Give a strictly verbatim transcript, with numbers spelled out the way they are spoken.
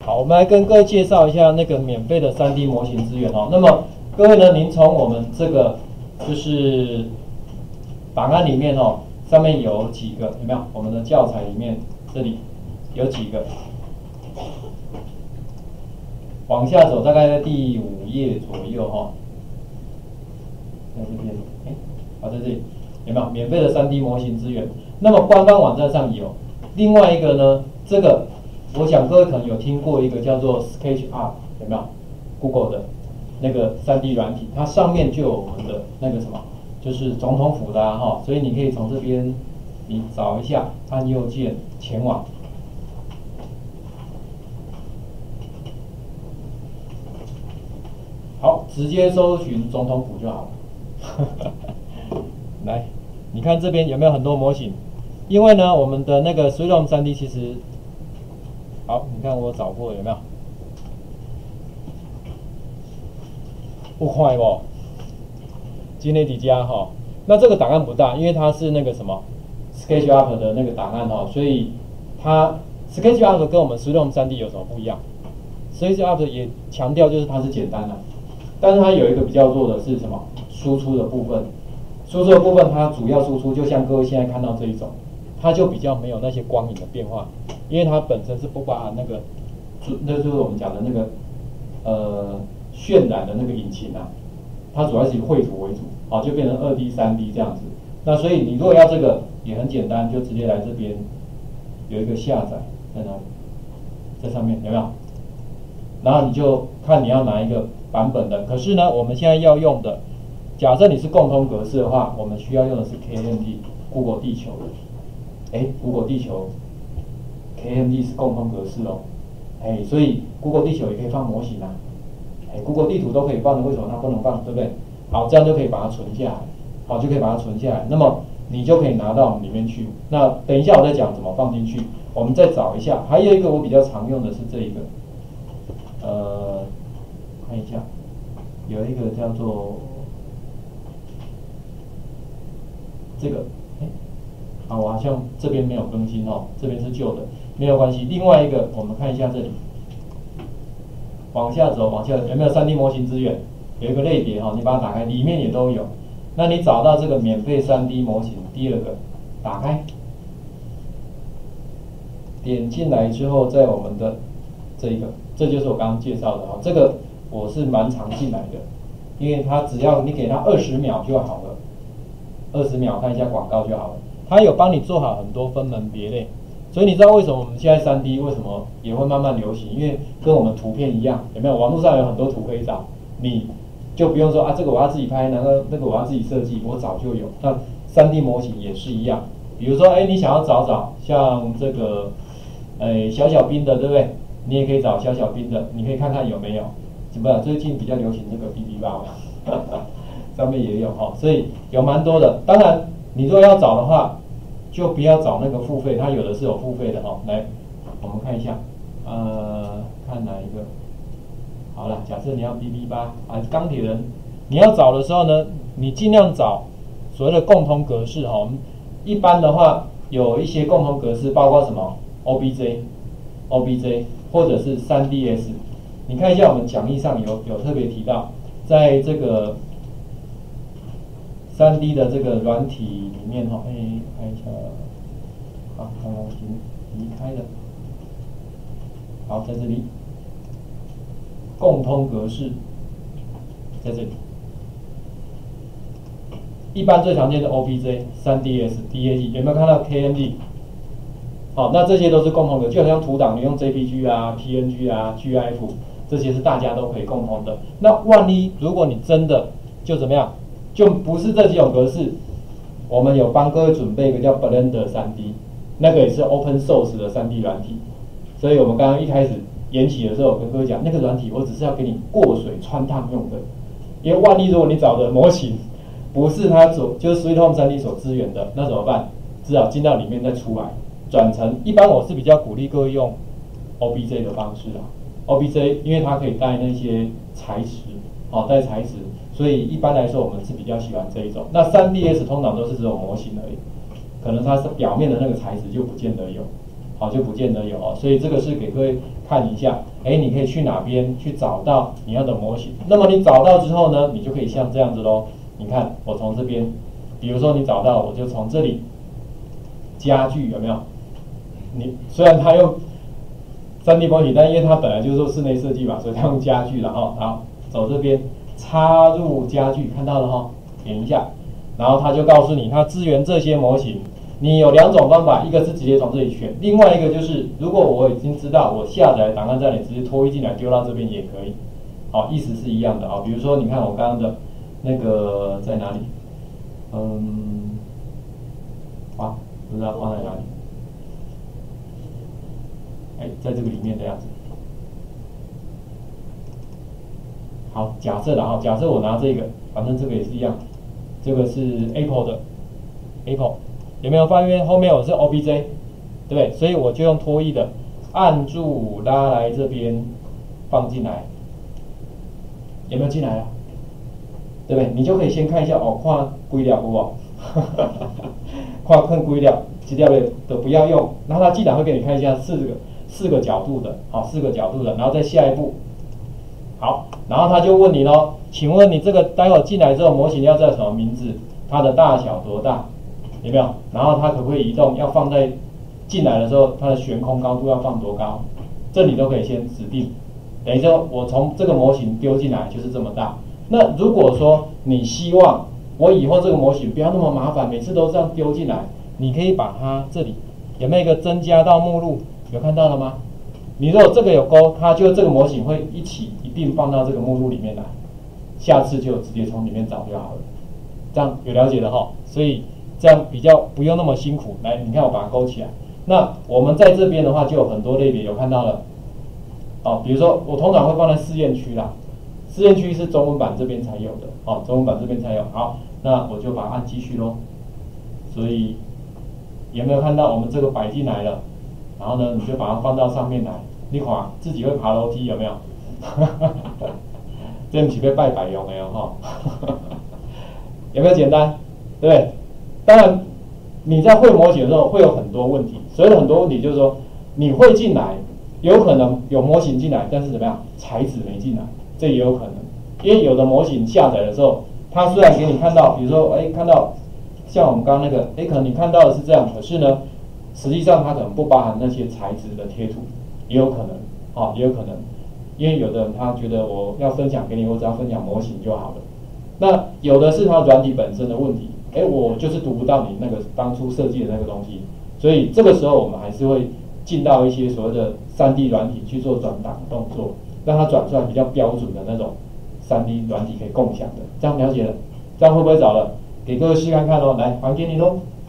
好，我们来跟各位介绍一下那个免费的 三 D 模型资源哦。那么各位呢，您从我们这个就是档案里面哦，上面有几个有没有？我们的教材里面这里有几个，往下走，大概在第五页左右哈、哦，在这边，哎，好，在这里有没有免费的 三 D 模型资源？那么官方网站上有。另外一个呢，这个我想各位可能有听过一个叫做 SketchUp， 有没有 ？Google 的那个 三 D 软体，它上面就有我们的那个什么，就是总统府的啊哈，所以你可以从这边你找一下，按右键前往。好，直接搜寻总统府就好了。来，你看这边有没有很多模型？因为呢，我们的那个 Sweet Home 三 D 其实，好，你看我找过有没有？不快不？今天几家哈？那这个档案不大，因为它是那个什么 SketchUp 的那个档案哈，所以它 SketchUp 跟我们 Sweet Home 三 D 有什么不一样 ？SketchUp 也强调就是它是简单的，但是它有一个比较弱的是什么？输出的部分，输出的部分它主要输出就像各位现在看到这一种。它就比较没有那些光影的变化，因为它本身是不包含那个，那就是我们讲的那个呃渲染的那个引擎啊，它主要是以绘图为主，好就变成二 D、三 D 这样子。那所以你如果要这个也很简单，就直接来这边有一个下载在哪里，在上面有没有？然后你就看你要哪一个版本的。可是呢，我们现在要用的，假设你是共通格式的话，我们需要用的是 K M D Google 地球的。哎 ，Google 地球 K M D 是共通格式哦，哎，所以 Google 地球也可以放模型啊，哎 ，Google 地图都可以放的，为什么它不能放？对不对？好，这样就可以把它存下来，好，就可以把它存下来。那么你就可以拿到里面去。那等一下我再讲怎么放进去。我们再找一下，还有一个我比较常用的是这一个，呃，看一下，有一个叫做这个。啊，我好像这边没有更新哦，这边是旧的，没有关系。另外一个，我们看一下这里，往下走，往下有没有 三 D 模型资源？有一个类别哈、哦，你把它打开，里面也都有。那你找到这个免费 三 D 模型，第二个打开，点进来之后，在我们的这一个，这就是我刚刚介绍的哈、哦，这个我是蛮常进来的，因为它只要你给它二十秒就好了，二十秒看一下广告就好了。它有帮你做好很多分门别类，所以你知道为什么我们现在 三 D 为什么也会慢慢流行？因为跟我们图片一样，有没有？网络上有很多图可以找，你就不用说啊，这个我要自己拍，那个那个我要自己设计，我早就有。那 三 D 模型也是一样，比如说，哎，你想要找找像这个，哎小小兵的，对不对？你也可以找小小兵的，你可以看看有没有。怎么最近比较流行这个 B B 八嘛，上面也有哈、哦，所以有蛮多的。当然。你如果要找的话，就不要找那个付费，它有的是有付费的哈。来，我们看一下，呃，看哪一个？好了，假设你要 B B 八啊，钢铁人，你要找的时候呢，你尽量找所谓的共同格式哈。我们一般的话有一些共同格式，包括什么 O B J、O B J 或者是 三 D S。你看一下我们讲义上有有特别提到，在这个。三 D 的这个软体里面哈，哎，看一下，好，刚刚已经离开了，好，在这里，共通格式，在这里，一般最常见的 O B J、三 D S、D A E 有没有看到 K M D？ 好，那这些都是共通的，就好像图档你用 J P G 啊、P N G 啊、G I F， 这些是大家都可以共通的。那万一如果你真的就怎么样？就不是这几种格式，我们有帮各位准备一个叫 Blender 三 D， 那个也是 Open Source 的 三 D 软体。所以我们刚刚一开始演起的时候，我跟各位讲，那个软体我只是要给你过水穿烫用的，因为万一如果你找的模型不是它所就是 Sweet Home 三 D 所支援的，那怎么办？只好进到里面再出来，转成一般我是比较鼓励各位用 O B J 的方式啊 ，O B J 因为它可以带那些材质，好带材质。所以一般来说，我们是比较喜欢这一种。那 三 D S 通常都是这种模型而已，可能它是表面的那个材质就不见得有。 好就不见得有哦。所以这个是给各位看一下，哎，你可以去哪边去找到你要的模型。那么你找到之后呢，你就可以像这样子咯。你看我从这边，比如说你找到，我就从这里家具有没有？你虽然它用三 D 模型，但因为它本来就是做室内设计嘛，所以它用家具了哈。好，走这边插入家具，看到了哈，点一下，然后它就告诉你它支援这些模型。你有两种方法，一个是直接从这里选，另外一个就是如果我已经知道我下载档案在哪里，直接拖移进来丢到这边也可以。好，意思是一样的啊。比如说你看我刚刚的那个在哪里？嗯，啊，不知道放在哪里。哎，在这个里面的样子。好，假设了哈，假设我拿这个，反正这个也是一样，这个是 Apple 的 Apple， 有没有发现后面我是 O B J， 对不对？所以我就用拖曳的，按住拉来这边放进来，有没有进来啊？对不对？你就可以先看一下哦，看几条有无？看看几条，几条的都不要用，然后它进来会给你看一下四个。四个角度的，好，四个角度的，然后再下一步，好，然后他就问你咯，请问你这个待会进来之后，模型要叫什么名字？它的大小多大？有没有？然后它可不可以移动？要放在进来的时候，它的悬空高度要放多高？这你都可以先指定。等于说我从这个模型丢进来就是这么大。那如果说你希望我以后这个模型不要那么麻烦，每次都这样丢进来，你可以把它这里有没有一个增加到目录？有看到了吗？你如果这个有勾，它就这个模型会一起一并放到这个目录里面来，下次就直接从里面找就好了。这样有了解的哈，所以这样比较不用那么辛苦。来，你看我把它勾起来。那我们在这边的话就有很多类别，有看到了。哦，比如说我通常会放在试验区啦，试验区是中文版这边才有的，哦，中文版这边才有。好，那我就把它按继续咯。所以有没有看到我们这个摆进来了？然后呢，你就把它放到上面来，你看自己会爬楼梯有没有？这不是被拜拜用的哦，有没有简单？对不对？当然，你在会模型的时候会有很多问题，所以很多问题就是说，你会进来，有可能有模型进来，但是怎么样，材质没进来，这也有可能。因为有的模型下载的时候，它虽然给你看到，比如说，哎，看到像我们刚刚那个，哎，可能你看到的是这样，可是呢，实际上它可能不包含那些材质的贴图，也有可能，哦，也有可能，因为有的人他觉得我要分享给你，我只要分享模型就好了。那有的是它软体本身的问题，哎，我就是读不到你那个当初设计的那个东西，所以这个时候我们还是会进到一些所谓的 三 D 软体去做转档动作，让它转出来比较标准的那种 三 D 软体可以共享的，这样了解了，这样会不会找了？给各位试看看咯，来还给你咯。